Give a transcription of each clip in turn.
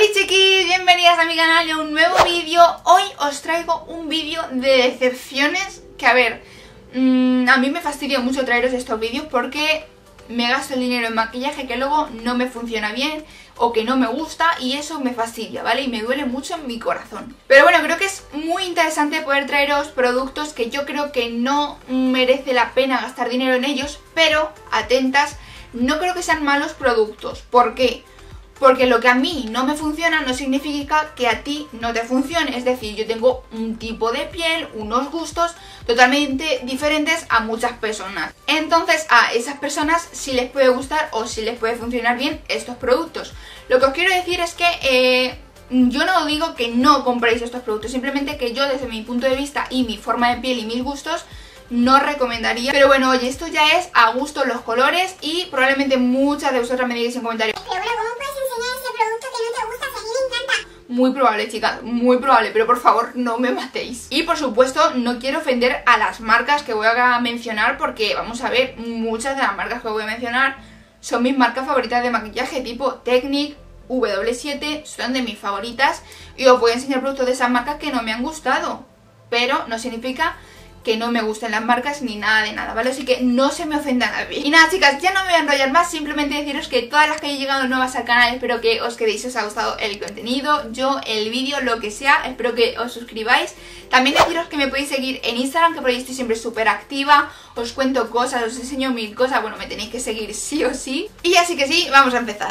chiquis, bienvenidas a mi canal y a un nuevo vídeo. Hoy os traigo un vídeo de decepciones que, a ver, a mí me fastidia mucho traeros estos vídeos porque me gasto el dinero en maquillaje que luego no me funciona bien o que no me gusta y eso me fastidia, ¿vale? Y me duele mucho en mi corazón. Pero bueno, creo que es muy interesante poder traeros productos que yo creo que no merece la pena gastar dinero en ellos, pero, atentas, no creo que sean malos productos. ¿Por qué? Porque lo que a mí no me funciona no significa que a ti no te funcione. Es decir, yo tengo un tipo de piel, unos gustos totalmente diferentes a muchas personas. Entonces a esas personas sí les puede gustar o sí les puede funcionar bien estos productos. Lo que os quiero decir es que yo no digo que no compréis estos productos, simplemente que yo desde mi punto de vista y mi forma de piel y mis gustos no recomendaría. Pero bueno, oye, esto ya es a gusto los colores y probablemente muchas de vosotras me digáis en comentarios: pero bueno, ¿cómo puedes enseñar ese producto que no te gusta? Si a mí me encanta. Muy probable, chicas, muy probable, pero por favor no me matéis. Y por supuesto no quiero ofender a las marcas que voy a mencionar, porque vamos a ver, muchas de las marcas que voy a mencionar son mis marcas favoritas de maquillaje, tipo Technic, W7, son de mis favoritas. Y os voy a enseñar productos de esas marcas que no me han gustado, pero no significa que no me gusten las marcas ni nada de nada, ¿vale? Así que no se me ofenda a nadie. Y nada, chicas, ya no me voy a enrollar más, simplemente deciros que todas las que hayáis llegado nuevas al canal, espero que os quedéis, os ha gustado el contenido, yo, el vídeo, lo que sea, espero que os suscribáis. También deciros que me podéis seguir en Instagram, que por ahí estoy siempre súper activa, os cuento cosas, os enseño mil cosas, bueno, me tenéis que seguir sí o sí. Y así que sí, vamos a empezar.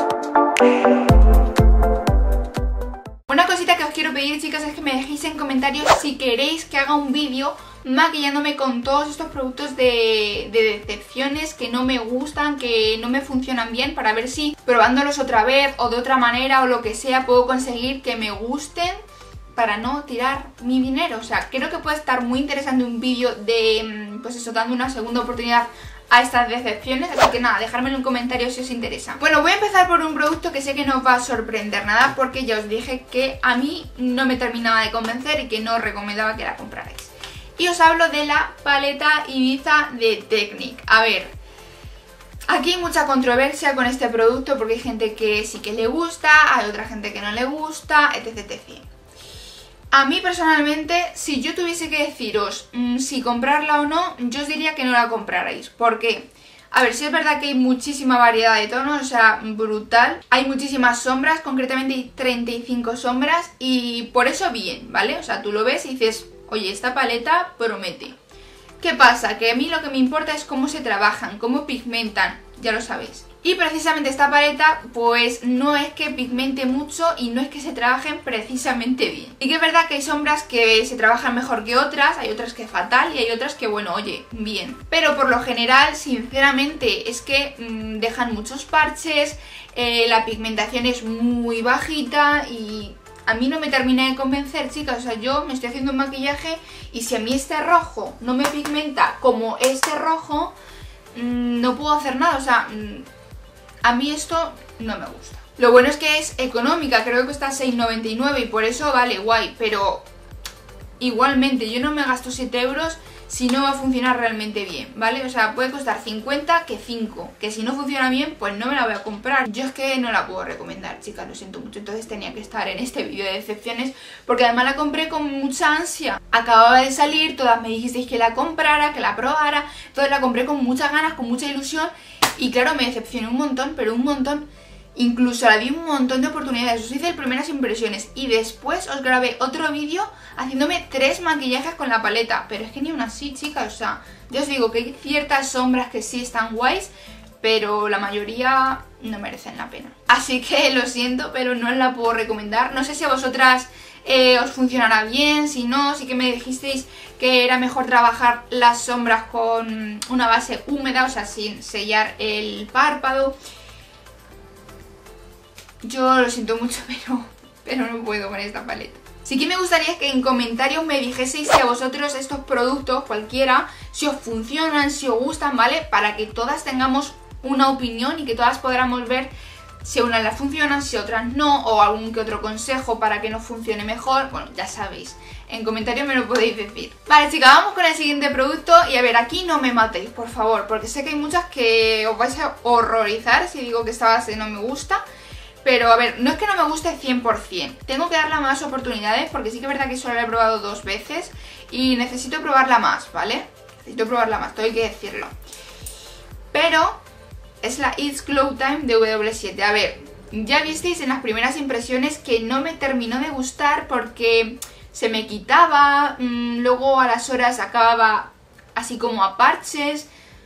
Una cosita que os quiero pedir, chicas, es que me dejéis en comentarios si queréis que haga un vídeo maquillándome con todos estos productos de decepciones que no me gustan, que no me funcionan bien, para ver si probándolos otra vez o de otra manera o lo que sea puedo conseguir que me gusten para no tirar mi dinero. O sea, creo que puede estar muy interesante un vídeo de, pues eso, dando una segunda oportunidad a estas decepciones, así que nada, dejármelo en comentarios si os interesa. Bueno, voy a empezar por un producto que sé que no os va a sorprender nada, porque ya os dije que a mí no me terminaba de convencer y que no os recomendaba que la comprarais. Y os hablo de la paleta Ibiza de Technic. A ver, aquí hay mucha controversia con este producto porque hay gente que sí que le gusta, hay otra gente que no le gusta, etc, etc. A mí personalmente, si yo tuviese que deciros si comprarla o no, yo os diría que no la comprarais. ¿Por qué? A ver, sí es verdad que hay muchísima variedad de tonos, o sea, brutal. Hay muchísimas sombras, concretamente hay 35 sombras y por eso bien, ¿vale? O sea, tú lo ves y dices: oye, esta paleta promete. ¿Qué pasa? Que a mí lo que me importa es cómo se trabajan, cómo pigmentan, ya lo sabéis. Y precisamente esta paleta pues no es que pigmente mucho y no es que se trabajen precisamente bien. Y que es verdad que hay sombras que se trabajan mejor que otras, hay otras que fatal y hay otras que, bueno, oye, bien. Pero por lo general, sinceramente, es que dejan muchos parches, la pigmentación es muy bajita y a mí no me termina de convencer, chicas. O sea, yo me estoy haciendo un maquillaje y si a mí este rojo no me pigmenta como este rojo, no puedo hacer nada. O sea, a mí esto no me gusta. Lo bueno es que es económica, creo que cuesta 6,99 y por eso vale guay, pero igualmente yo no me gasto 7 euros si no va a funcionar realmente bien, ¿vale? O sea, puede costar 50 que 5, que si no funciona bien, pues no me la voy a comprar. Yo es que no la puedo recomendar, chicas, lo siento mucho, entonces tenía que estar en este vídeo de decepciones, porque además la compré con mucha ansia. Acababa de salir, todas me dijisteis que la comprara, que la probara, entonces la compré con muchas ganas, con mucha ilusión, y claro, me decepcioné un montón, pero un montón. Incluso la di un montón de oportunidades, os hice primeras impresiones y después os grabé otro vídeo haciéndome 3 maquillajes con la paleta. Pero es que ni una así, chicas, o sea, ya os digo que hay ciertas sombras que sí están guays, pero la mayoría no merecen la pena. Así que lo siento, pero no os la puedo recomendar. No sé si a vosotras os funcionará bien, si no, sí que me dijisteis que era mejor trabajar las sombras con una base húmeda, o sea, sin sellar el párpado. Yo lo siento mucho, pero no puedo con esta paleta. Sí que me gustaría que en comentarios me dijeseis si a vosotros estos productos, cualquiera, si os funcionan, si os gustan, ¿vale? Para que todas tengamos una opinión y que todas podamos ver si a unas las funcionan, si a otras no, o algún que otro consejo para que nos funcione mejor. Bueno, ya sabéis, en comentarios me lo podéis decir. Vale, chicas, vamos con el siguiente producto. Y a ver, aquí no me matéis, por favor, porque sé que hay muchas que os vais a horrorizar si digo que esta base no me gusta. Pero a ver, no es que no me guste 100%, tengo que darle más oportunidades porque sí que es verdad que solo la he probado 2 veces y necesito probarla más, ¿vale? Necesito probarla más, todo hay que decirlo. Pero es la It's Glow Time de W7. A ver, ya visteis en las primeras impresiones que no me terminó de gustar porque se me quitaba, luego a las horas acababa así como a parches.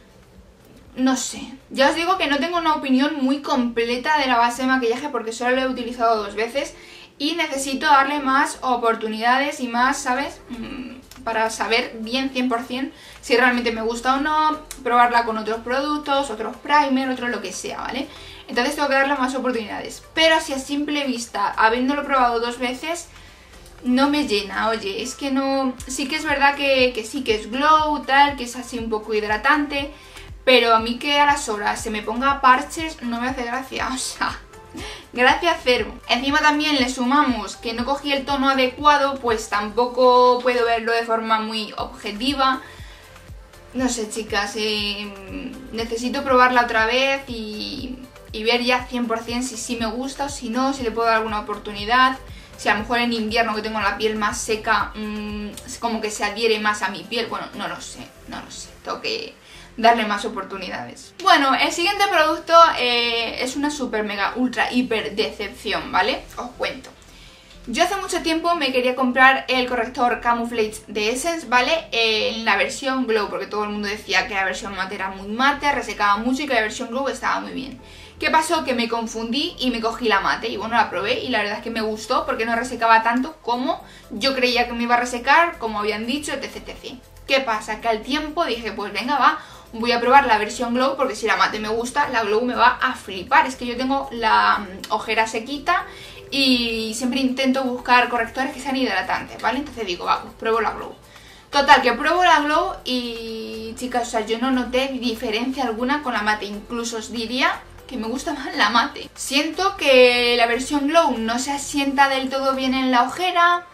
No sé, ya os digo que no tengo una opinión muy completa de la base de maquillaje porque solo lo he utilizado 2 veces y necesito darle más oportunidades y más, ¿sabes? Para saber bien 100% si realmente me gusta o no, probarla con otros productos, otros primer, otro lo que sea, ¿vale? Entonces tengo que darle más oportunidades, pero así a simple vista, habiéndolo probado 2 veces, no me llena. Oye, es que no... Sí que es verdad que sí que es glow, tal, que es así un poco hidratante, pero a mí que a las horas se me ponga parches no me hace gracia, o sea, gracia cero. Encima también le sumamos que no cogí el tono adecuado, pues tampoco puedo verlo de forma muy objetiva. No sé, chicas, necesito probarla otra vez y ver ya 100% si sí me gusta o si no, si le puedo dar alguna oportunidad. Si a lo mejor en invierno que tengo la piel más seca, como que se adhiere más a mi piel. Bueno, no lo sé, tengo que darle más oportunidades. Bueno, el siguiente producto es una super mega ultra hiper decepción, ¿vale? Os cuento. Yo hace mucho tiempo me quería comprar el corrector Camouflage de Essence, ¿vale? En la versión Glow, porque todo el mundo decía que la versión mate era muy mate, resecaba mucho y que la versión Glow estaba muy bien. ¿Qué pasó? Que me confundí y me cogí la mate y bueno, la probé y la verdad es que me gustó porque no resecaba tanto como yo creía que me iba a resecar, como habían dicho, etc, etc. ¿Qué pasa? Que al tiempo dije, pues venga, va, voy a probar la versión Glow porque si la mate me gusta, la Glow me va a flipar. Es que yo tengo la ojera sequita y siempre intento buscar correctores que sean hidratantes, ¿vale? Entonces digo, va, pues pruebo la Glow. Total, que pruebo la Glow y chicas, o sea, yo no noté diferencia alguna con la mate. Incluso os diría que me gusta más la mate. Siento que la versión Glow no se asienta del todo bien en la ojera.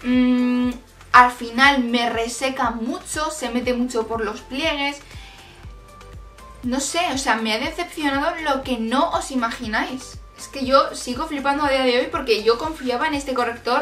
Al final me reseca mucho, se mete mucho por los pliegues. No sé, o sea, me ha decepcionado lo que no os imagináis. Es que yo sigo flipando a día de hoy porque yo confiaba en este corrector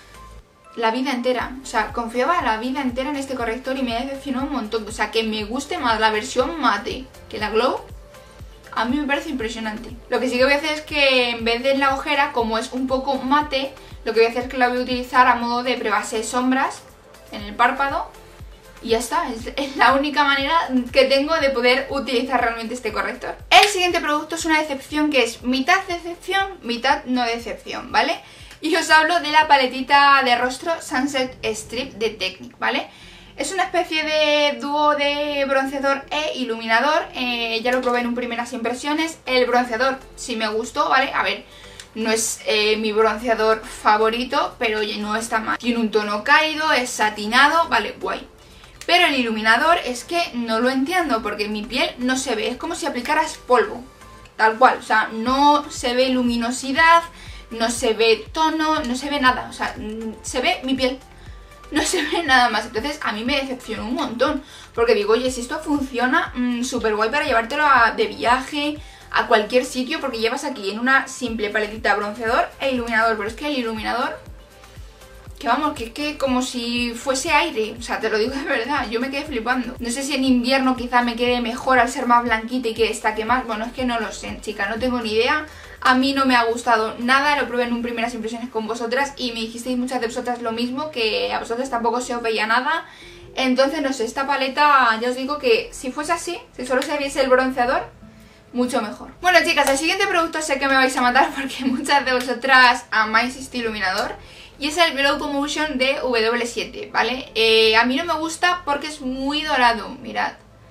la vida entera. O sea, confiaba la vida entera en este corrector y me ha decepcionado un montón. O sea, que me guste más la versión mate que la Glow, a mí me parece impresionante. Lo que sí que voy a hacer es que en vez de en la ojera, como es un poco mate, lo que voy a hacer es que la voy a utilizar a modo de prebase de sombras en el párpado. Y ya está, es la única manera que tengo de poder utilizar realmente este corrector. El siguiente producto es una decepción que es mitad decepción, mitad no decepción, ¿vale? Y os hablo de la paletita de rostro Sunset Strip de Technic, ¿vale? Es una especie de dúo de bronceador e iluminador, ya lo probé en un primeras impresiones. El bronceador sí me gustó, ¿vale? A ver, no es mi bronceador favorito, pero oye, no está mal. Tiene un tono cálido, es satinado, vale, guay. Pero el iluminador es que no lo entiendo porque mi piel no se ve, es como si aplicaras polvo, tal cual. O sea, no se ve luminosidad, no se ve tono, no se ve nada, o sea, se ve mi piel. No se ve nada más, entonces a mí me decepcionó un montón. Porque digo, oye, si esto funciona, súper guay para llevártelo de viaje, a cualquier sitio. Porque llevas aquí en una simple paletita bronceador e iluminador. Pero es que el iluminador, que vamos, que es que como si fuese aire. O sea, te lo digo de verdad, yo me quedé flipando. No sé si en invierno quizá me quede mejor al ser más blanquita y que destaque más. Bueno, es que no lo sé, chica, no tengo ni idea. A mí no me ha gustado nada, lo probé en un primeras impresiones con vosotras y me dijisteis muchas de vosotras lo mismo, que a vosotras tampoco se os veía nada. Entonces, no sé, esta paleta, ya os digo que si fuese así, si solo se viese el bronceador, mucho mejor. Bueno, chicas, el siguiente producto sé que me vais a matar porque muchas de vosotras amáis este iluminador. Y es el Glow Motion de W7, ¿vale? A mí no me gusta porque es muy dorado, mirad.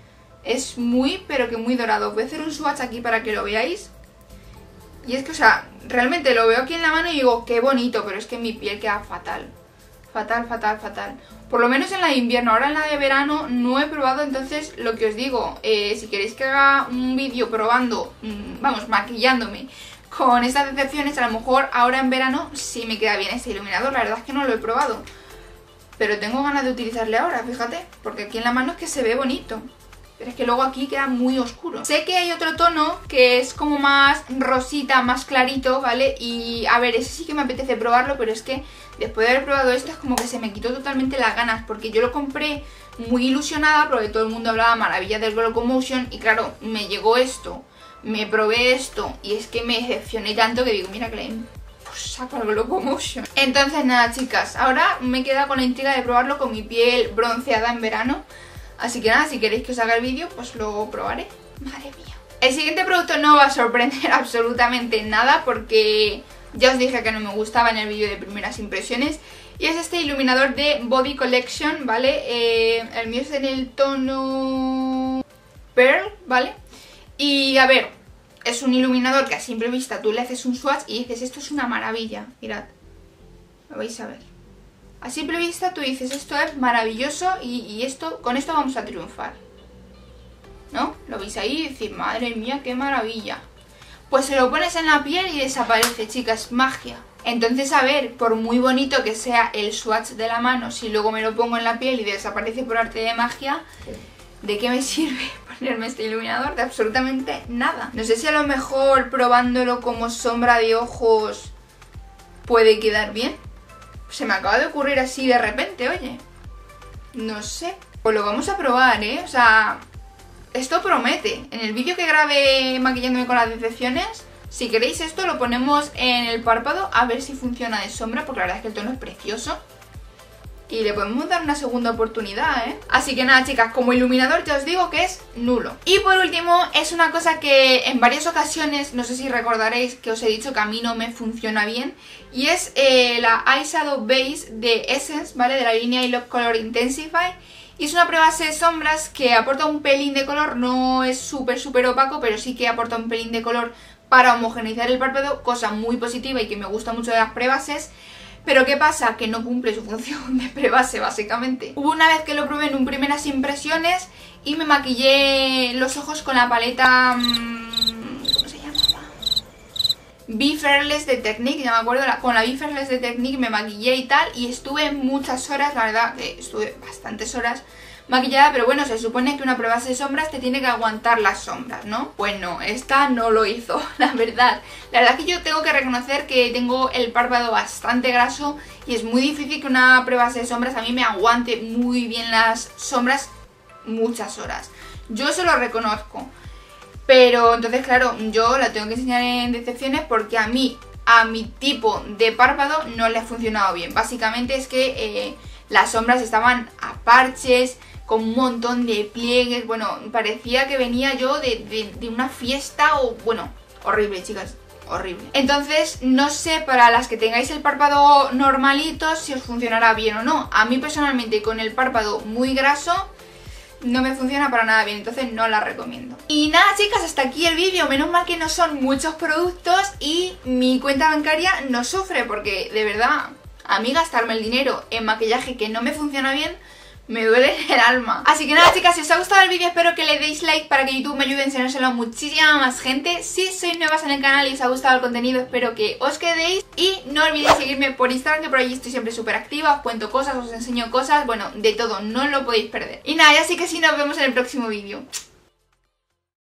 Es muy, pero que muy dorado. Voy a hacer un swatch aquí para que lo veáis. Y es que, o sea, realmente lo veo aquí en la mano y digo, qué bonito, pero es que mi piel queda fatal. Fatal, fatal, fatal. Por lo menos en la de invierno. Ahora en la de verano no he probado, entonces lo que os digo, si queréis que haga un vídeo probando, vamos, maquillándome con estas decepciones, a lo mejor ahora en verano sí me queda bien este iluminador. La verdad es que no lo he probado, pero tengo ganas de utilizarle ahora, fíjate, porque aquí en la mano es que se ve bonito. Pero es que luego aquí queda muy oscuro. Sé que hay otro tono que es como más rosita, más clarito, ¿vale? Y a ver, ese sí que me apetece probarlo, pero es que después de haber probado esto es como que se me quitó totalmente las ganas, porque yo lo compré muy ilusionada porque todo el mundo hablaba maravillas del Locomotion y claro, me llegó esto, me probé esto y es que me decepcioné tanto que digo, mira que le saco el Locomotion. Entonces nada, chicas, ahora me queda con la intriga de probarlo con mi piel bronceada en verano. Así que nada, si queréis que os haga el vídeo, pues lo probaré. Madre mía. El siguiente producto no va a sorprender absolutamente nada porque ya os dije que no me gustaba en el vídeo de primeras impresiones. Y es este iluminador de Body Collection, ¿vale? El mío es en el tono Pearl, ¿vale? Y a ver, es un iluminador que a simple vista tú le haces un swatch y dices, esto es una maravilla. Mirad, lo vais a ver. A simple vista tú dices, esto es maravilloso y esto, con esto vamos a triunfar, ¿no? Lo veis ahí y decís, madre mía, qué maravilla. Pues se lo pones en la piel y desaparece, chicas, magia. Entonces, a ver, por muy bonito que sea el swatch de la mano, si luego me lo pongo en la piel y desaparece por arte de magia, ¿de qué me sirve ponerme este iluminador? De absolutamente nada. No sé si a lo mejor probándolo como sombra de ojos puede quedar bien. Se me acaba de ocurrir así de repente, oye. No sé. Pues lo vamos a probar, ¿eh? O sea, esto promete. En el vídeo que grabé maquillándome con las decepciones, si queréis esto lo ponemos en el párpado a ver si funciona de sombra, porque la verdad es que el tono es precioso. Y le podemos dar una segunda oportunidad, ¿eh? Así que nada, chicas, como iluminador ya os digo que es nulo. Y por último, es una cosa que en varias ocasiones, no sé si recordaréis que os he dicho que a mí no me funciona bien. Y es la Eyeshadow Base de Essence, ¿vale? De la línea I Love Color Intensify. Y es una prebase de sombras que aporta un pelín de color, no es súper opaco, pero sí que aporta un pelín de color para homogeneizar el párpado, cosa muy positiva y que me gusta mucho de las prebases. Pero ¿qué pasa? Que no cumple su función de prebase, básicamente. Hubo una vez que lo probé en un primeras impresiones y me maquillé los ojos con la paleta... ¿cómo se llamaba? Be Fearless de Technique, ya me acuerdo. Con la Be Fearless de Technique me maquillé y tal. Y estuve muchas horas, la verdad, que estuve bastantes horas maquillada. Pero bueno, se supone que una prebase de sombras te tiene que aguantar las sombras, ¿no? Pues no, esta no lo hizo, la verdad. La verdad que yo tengo que reconocer que tengo el párpado bastante graso y es muy difícil que una prebase de sombras a mí me aguante muy bien las sombras muchas horas. Yo eso lo reconozco. Pero entonces, claro, yo la tengo que enseñar en decepciones porque a mí, a mi tipo de párpado no le ha funcionado bien. Básicamente es que las sombras estaban a parches, con un montón de pliegues. Bueno, parecía que venía yo de una fiesta o... Bueno, horrible, chicas, horrible. Entonces, no sé para las que tengáis el párpado normalito si os funcionará bien o no. A mí personalmente con el párpado muy graso no me funciona para nada bien, entonces no la recomiendo. Y nada, chicas, hasta aquí el vídeo. Menos mal que no son muchos productos y mi cuenta bancaria no sufre porque, de verdad, a mí gastarme el dinero en maquillaje que no me funciona bien me duele el alma. Así que nada, chicas, si os ha gustado el vídeo espero que le deis like para que YouTube me ayude a enseñárselo a muchísima más gente. Si sois nuevas en el canal y os ha gustado el contenido, espero que os quedéis. Y no olvidéis seguirme por Instagram, que por allí estoy siempre súper activa. Os cuento cosas, os enseño cosas, bueno, de todo, no lo podéis perder. Y nada, ya sí que sí, nos vemos en el próximo vídeo.